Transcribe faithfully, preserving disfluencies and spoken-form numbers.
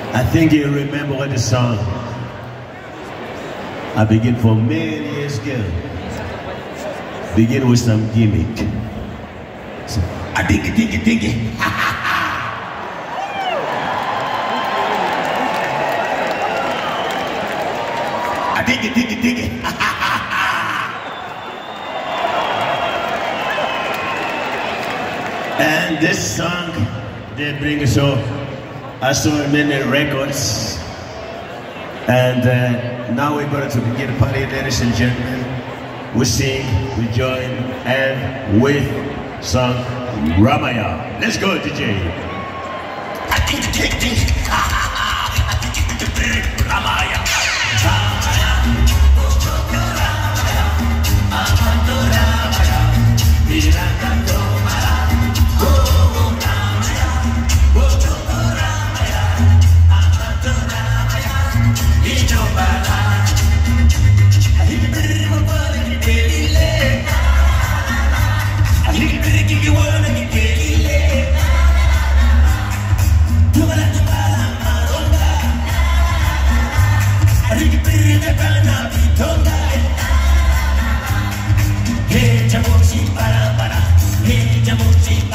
I think you remember what the song I begin for many years ago. Begin with some gimmick. So, I dig it, dig it, dig it. I dig it, dig it, dig it. And this song, they bring us up. I saw many records. And uh, now we're going to begin the party, ladies and gentlemen. We sing, we join, and with song Ramaya. Let's go, D J. I think the kick, think. I think the big Ramaya. Hey, Jamochi, para para. Hey, Jamochi.